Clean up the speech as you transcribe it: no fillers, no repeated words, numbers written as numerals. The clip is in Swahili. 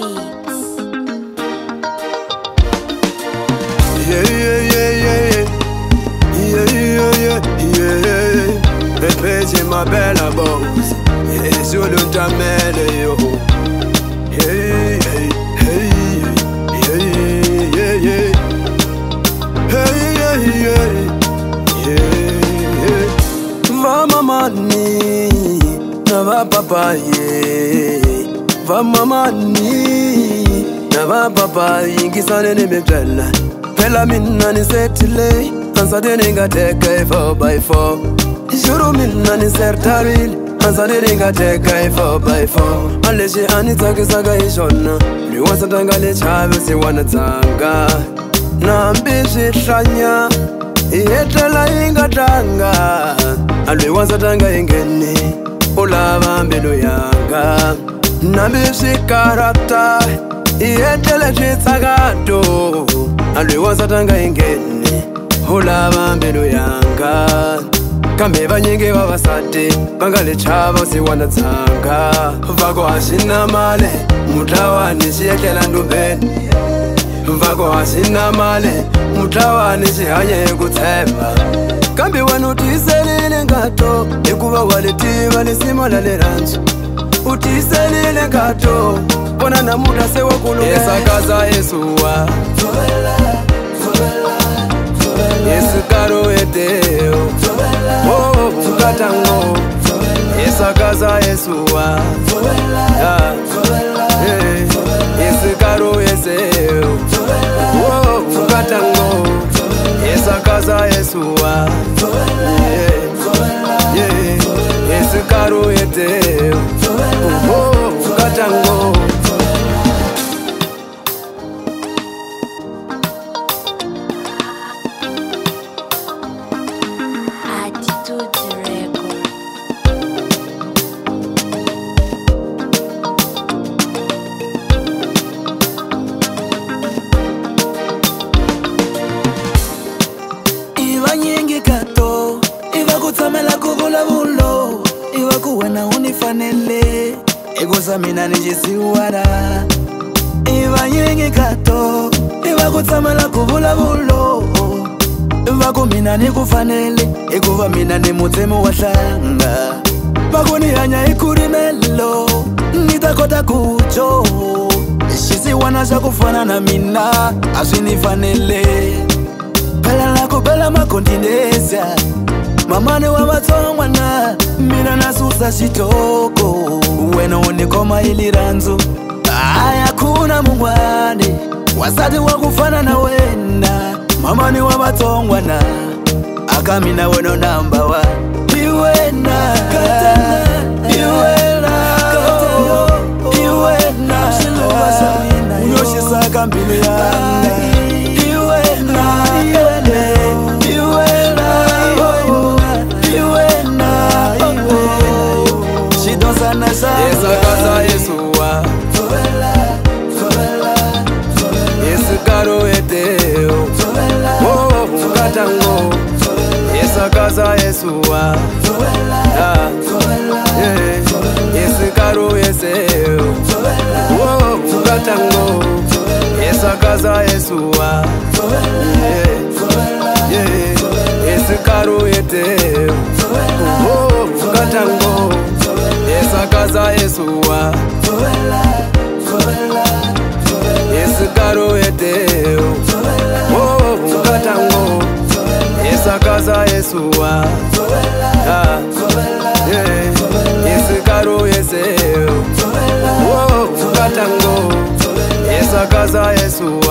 Beats. Repete ma bella boss, e solo un tamele yo. Hey, hey, hey, hey, hey, hey, hey, hey, hey. Va mamani, na va papa ye. Va mamani, na va papa ingisane ne mebella. Pela minna ni setile, ansa deninga teka 4x4. Juro minna ni sertaril, ansa deninga teka 4x4. Aleshi anita kisaga ishona, liwasa tanga le chave si wana tanga. Na ambishi shanya, ietela inga tanga. Aliwasa tanga ingeni, ulava mbilu yanga. Na ambishi karata, ietele chitsagato. Aliwasa tanga ingeni, ulava mbilu yanga. Kambe banyenge babasate, bangale chava si wana tanga. Vako hashina male, mutawani shiekela ndubeni. Vako hashina male, mutawani shihanye kutemba. Kambe wanutiselile ngato, ikuba walitiba nisimala leranzu. Utiselile ngato, pona na muda sewa kulume. Yesakaza Yesuwa Yesu karo eteo oh, ukatango Yesakaza Yesuwa Yesu karo eteo oh, ukatango Yesakaza Yesuwa Yesu karo eteo oh, ukatango. Kutsamela kuvula vulo iwa kuwena unifanele ekuza mina nijisiwara iwa nyingi kato iwa kutsamela kuvula vulo iwa kumina nikufanele ekuva mina ni mutsemu wa hlanga vakunihanya ikurimelo nitakota kucho xisiwana xa kufana na mina aswinifanele phela lako phela makontinensia mamane wa vatsongwana mina nasusa xitoko wena unikoma iliranzu aya kuna mungwane wasati wa kufana na wena mamane wa vatsongwana aka mina wena number 1 iwena iwena xiluva xa mina uyoxisaka mbilu yanga Yesakaza Yesuwa Yesu karo eteo oh, ukatango Yesakaza Yesuwa Yesu karo eteo oh, ukatango Yesakaza Yesuwa Yesu karo eteo oh, ukatango Yesakaza Yesuwa Yesu karo eteo oh, ukatango Yesakaza Yesuwa Yesu karo eteo oh, ukatango Yesakaza Yesuwa